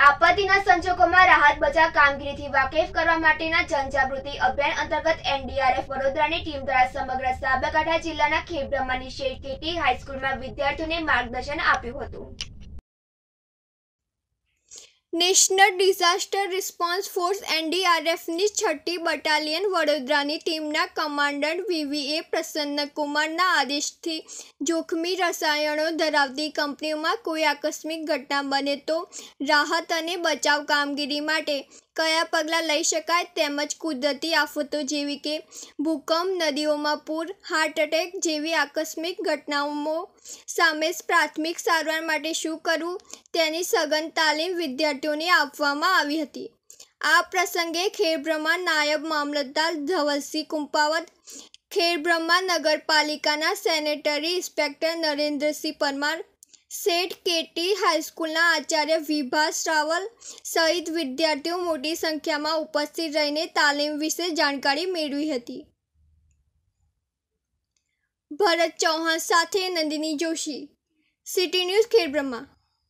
આપત્તિના સંજોગોમાં રાહત બચાવ કામગીરીથી વાકેફ કરવા માટેના જનજાગૃતિ અભિયાન અંતર્ગત એનડીઆરએફ વડોદરાની ટીમ દ્વારા સમગ્ર સાબરકાંઠા જિલ્લાના ખેડબ્રહ્માની શેઠ કેટી હાઈસ્કૂલમાં વિદ્યાર્થીઓને માર્ગદર્શન આપ્યું હતું। નેશનલ ડિઝાસ્ટર રિસ્પોન્સ ફોર્સ એનડીઆરએફની 6ઠ્ઠી બટાલિયન વડોદરાની ટીમના કમાન્ડન્ટ વીવીએ પ્રસન્નકુમારના આદેશથી જોખમી રસાયણો ધરાવતી કંપનીઓમાં કોઈ આકસ્મિક ઘટના બને તો રાહત અને બચાવ કામગીરી માટે કયા પગલાં લઈ શકાય તેમજ કુદરતી આફતો જેવી કે ભૂકંપ, નદીઓમાં પૂર, હાર્ટ એટેક જેવી આકસ્મિક ઘટનાઓ સામે પ્રાથમિક સારવાર માટે શું કરવું તેની સઘન તાલીમ વિદ્યાર્થીઓને આપવામાં આવી હતી। આ પ્રસંગે ખેડબ્રહ્મા નાયબ મામલતદાર ધવલસિંહ કુંપાવત, ખેડબ્રહ્મા નગરપાલિકાના સેનેટરી ઇન્સ્પેક્ટર નરેન્દ્રસિંહ પરમાર, શેઠ કેટી હાઈસ્કૂલના આચાર્ય વિભાસ રાવલ સહિત વિદ્યાર્થીઓ મોટી સંખ્યામાં ઉપસ્થિત રહીને તાલીમ વિશે જાણકારી મેળવી હતી। ભરત ચૌહાણ સાથે નંદિની જોશી, સિટી ન્યૂઝ ખેડબ્રહ્મા।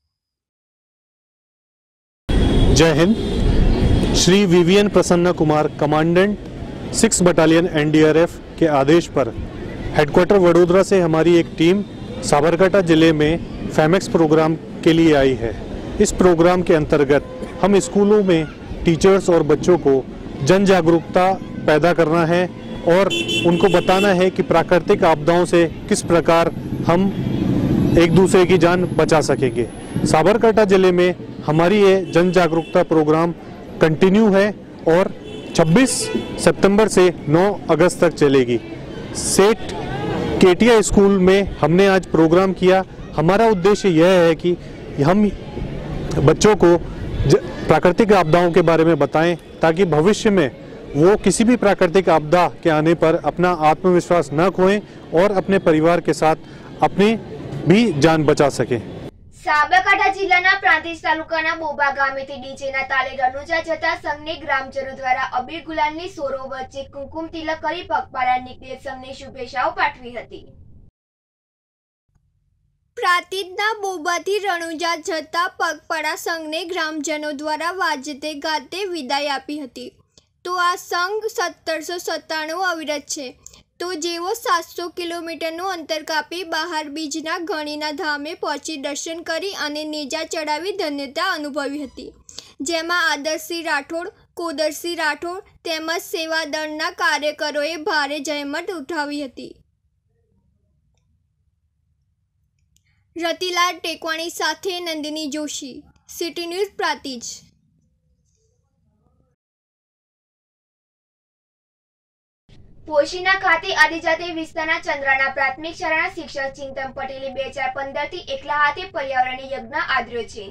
जय हिंद। श्री वीवीएन प्रसन्न कुमार कमांडेंट 6 बटालियन एनडीआरएफ के आदेश पर हेडक्वार्टर वडोदरा से हमारी एक टीम साबरकांठा जिले में फैमेक्स प्रोग्राम के लिए आई है। इस प्रोग्राम के अंतर्गत हम स्कूलों में टीचर्स और बच्चों को जन जागरूकता पैदा करना है और उनको बताना है कि प्राकृतिक आपदाओं से किस प्रकार हम एक दूसरे की जान बचा सकेंगे। साबरकांठा जिले में हमारी ये जन जागरूकता प्रोग्राम कंटिन्यू है और 26 सितंबर से 9 अगस्त तक चलेगी। सेठ केटिया स्कूल में हमने आज प्रोग्राम किया। हमारा उद्देश्य यह है कि हम बच्चों को प्राकृतिक आपदाओं के बारे में बताएं ताकि भविष्य में वो किसी भी प्राकृतिक आपदा के आने पर अपना आत्मविश्वास न खोएं और अपने परिवार के साथ अपनी भी जान बचा सकें। સાબરકાંઠા જિલ્લાના પ્રાંતિજ તાલુકાના બોબા ગામેથી ડીજેના તાલે રણુજા જતા સંઘને ગ્રામજનો દ્વારા અબીર ગુલાલની સોરો વચ્ચે કુમકુમ તિલક કરી પગપાળા નીકળેલ સંઘને શુભેચ્છાઓ પાઠવી હતી। પ્રાંતિજના બોબાથી રણુજા જતા પગપાળા સંઘને ગ્રામજનો દ્વારા વાજતે ગાતે વિદાય આપી હતી। તો આ સંઘ 1797 અવિરત છે। તો જેઓ 700 કિલોમીટરનું અંતર કાપી બહાર બીજના ગણીના ધામે પહોંચી દર્શન કરી અને નેજા ચડાવી ધન્યતા અનુભવી હતી, જેમાં આદર્શસિંહ રાઠોડ, કોદરસિંહ રાઠોડ તેમજ સેવાદળના કાર્યકરોએ ભારે જહેમત ઉઠાવી હતી। રતિલાલ ટેકવાણી સાથે નંદિની જોશી, સિટી ન્યૂઝ પ્રાંતિજ। પોશીના ખાતે આદિજાતિ વિસ્તારના ચંદ્રાના પ્રાથમિક શાળાના શિક્ષક ચિંતન પટેલે 2015 થી એકલા હાથે पर्यावरण यज्ञ आदर्यो छे।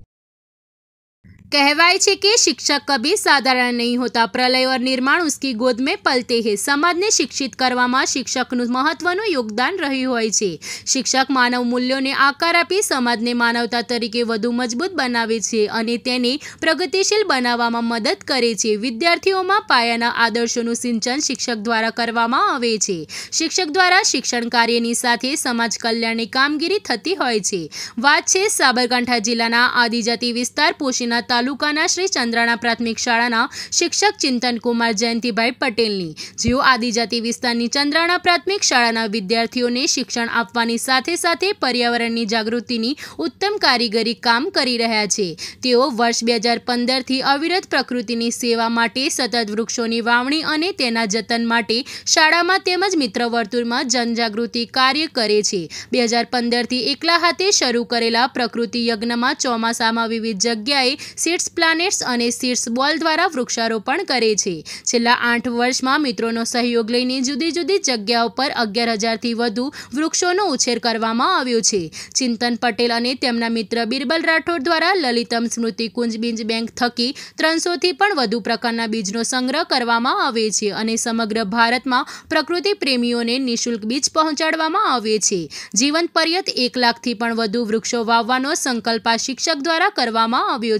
कहवाय है कि शिक्षक कभी साधारण नहीं होता। प्रलय और निर्माण उसकी गोद में पलते हैं। समाज ने शिक्षित करवामां शिक्षकનું મહત્વનું યોગદાન રહ્યું હોય છે। શિક્ષક માનવ મૂલ્યોને આકાર આપી સમાજને માનવતા તરીકે વધુ મજબૂત બનાવે છે અને તેને પ્રગતિશીલ બનાવવામાં મદદ કરે છે। વિદ્યાર્થીઓમાં પાયાના આદર્શોનું સિંચન શિક્ષક દ્વારા કરવામાં આવે છે। શિક્ષક દ્વારા શિક્ષણ કાર્યની સાથે સમાજ કલ્યાણની કામગીરી થતી હોય છે। વાત છે સાબરકાંઠા જિલ્લાના આદિજાતિ વિસ્તાર પોશીના તાલુકાના શ્રી ચંદ્રાણા પ્રાથમિક શાળાના શિક્ષક ચિંતનકુમાર જયંતિભાઈ પટેલની, જેઓ આદિજાતિ વિસ્તારની ચંદ્રાણા પ્રાથમિક શાળાના વિદ્યાર્થીઓને શિક્ષણ આપવાની સાથે સાથે પર્યાવરણની જાગૃતિની ઉત્તમ કારીગરી કામ કરી રહ્યા છે। તેઓ વર્ષ 2015થી અવિરત પ્રકૃતિની સેવા માટે સતત વૃક્ષોની વાવણી અને તેના જતન માટે શાળામાં તેમજ મિત્ર વર્તુળમાં જનજાગૃતિ કાર્ય કરે છે। 2015થી એકલા હાથે શરૂ કરેલા પ્રકૃતિ યજ્ઞમાં ચોમાસામાં વિવિધ જગ્યાએ સીડ્સ પ્લાનેટ્સ અને સીડ્સ બોલ દ્વારા વૃક્ષારોપણ કરે છે। છેલ્લા 8 વર્ષમાં મિત્રોનો સહયોગ લઈને જુદી જુદી જગ્યાઓ પર 11,000થી વધુ વૃક્ષોનો ઉછેર કરવામાં આવ્યો છે। ચિંતન પટેલ અને તેમના મિત્ર બિરબલ રાઠોડ દ્વારા લલિતમ સ્મૃતિ કુંજ બીજ બેંક થકી 300થી પણ વધુ પ્રકારના બીજનો સંગ્રહ કરવામાં આવે છે અને સમગ્ર ભારતમાં પ્રકૃતિ પ્રેમીઓને નિઃશુલ્ક બીજ પહોંચાડવામાં આવે છે। જીવન પર્યંત 1 લાખથી પણ વધુ વૃક્ષો વાવવાનો સંકલ્પ આ શિક્ષક દ્વારા કરવામાં આવ્યો છે।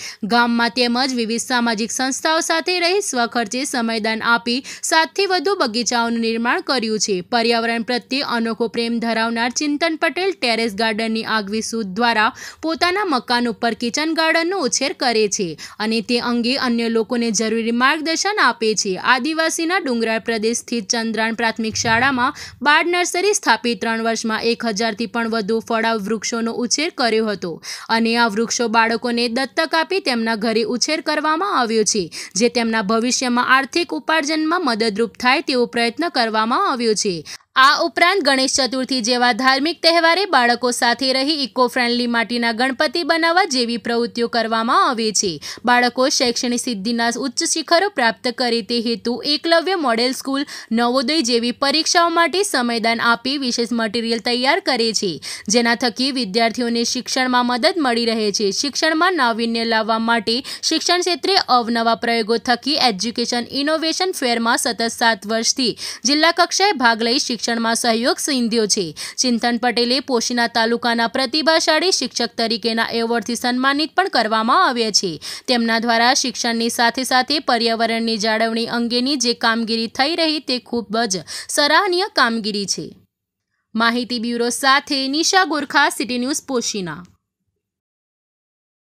ગામમાં તેમજ વિવિધ સામાજિક સંસ્થાઓ સાથે રહી સ્વખર્ચે સમયદાન આપી 7થી વધુ બગીચાઓનું નિર્માણ કર્યું છે. પર્યાવરણ પ્રત્યે અનોખો પ્રેમ ધરાવનાર ચિંતન પટેલ ટેરેસ ગાર્ડનની આગવી શોધ દ્વારા પોતાના મકાન ઉપર કિચન ગાર્ડનનો ઉછેર કરે છે અને તે અંગે અન્ય લોકોને જરૂરી માર્ગદર્શન આપે છે. આદિવાસીના ડુંગરાળ પ્રદેશ સ્થિત ચંદ્રાણ પ્રાથમિક શાળામાં બાળ નર્સરી સ્થાપિત 3 વર્ષમાં 1000થી પણ વધુ ફળાવ વૃક્ષોનો ઉછેર કર્યો હતો અને આ વૃક્ષો બાળકોને દત્તક આપી તેમના ઘરે ઉછેર કરવામાં આવ્યો છે, જે તેમના ભવિષ્યમાં આર્થિક ઉપાર્જનમાં મદદરૂપ થાય તેવો પ્રયત્ન કરવામાં આવ્યો છે. આ ઉપરાંત ગણેશ ચતુર્થી જેવા ધાર્મિક તહેવારે બાળકો સાથે રહી ઇકો ફ્રેન્ડલી માટીના ગણપતિ બનાવવા જેવી પ્રવૃત્તિઓ કરવામાં આવે છે. બાળકો શૈક્ષણિક સિદ્ધિના ઉચ્ચ શિખરો પ્રાપ્ત કરે તે હેતુ એકલવ્ય મોડેલ સ્કૂલ, નવોદય જેવી પરીક્ષાઓ માટે સમયદાન આપી વિશેષ મટીરિયલ તૈયાર કરે છે, જેના થકી વિદ્યાર્થીઓને શિક્ષણમાં મદદ મળી રહે છે. શિક્ષણમાં નાવીન્ય લાવવા માટે શિક્ષણ ક્ષેત્રે અવનવા પ્રયોગો થકી એજ્યુકેશન ઇનોવેશન ફેરમાં સતત 7 વર્ષથી જિલ્લા કક્ષાએ ભાગ લઈ શિક્ષણમાં સહયોગ સિંધ્યો છે. ચિંતન પટેલે પોશીના તાલુકાના પ્રતિભાશાળી શિક્ષક તરીકેના એવોર્ડથી સન્માનિત પણ કરવામાં આવ્યા છે. તેમના દ્વારા શિક્ષણની સાથે સાથે પર્યાવરણની જાળવણી અંગેની જે કામગીરી થઈ રહી તે ખૂબ જ સરાહનીય કામગીરી છે. માહિતી બ્યુરો સાથે નિશા ગોરખા, સિટી ન્યૂઝ, પોશીના.